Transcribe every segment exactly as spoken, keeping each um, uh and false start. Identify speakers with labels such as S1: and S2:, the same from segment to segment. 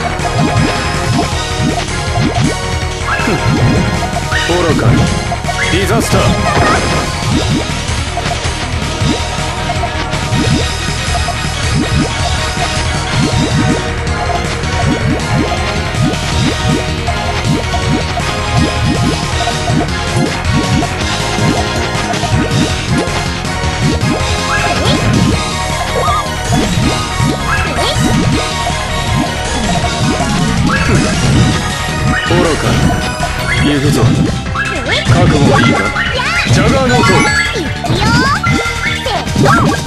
S1: 愚かディザスター。愚か行くぞ。覚悟はいいか。ジャガーノート。
S2: いくよせーの。よーし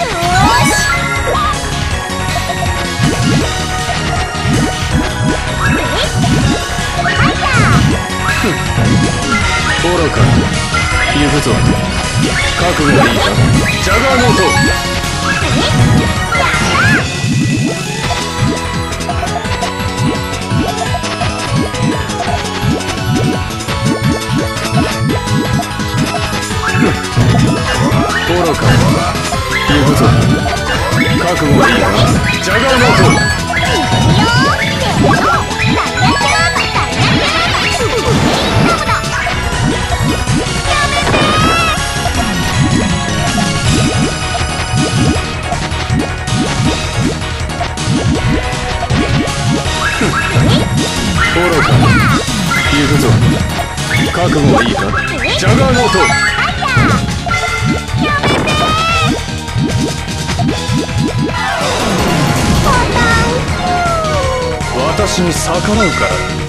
S1: 愚か行くぞ。覚悟はいいか。ジャガーノート。愚か行くぞ。覚悟はいいか。ジャガーノート。
S2: いくよせーの。ダイヤチャーマダイヤチャーマ
S1: 愚か行くぞ。覚悟はいいか。ジャガーノート。私に逆らうから。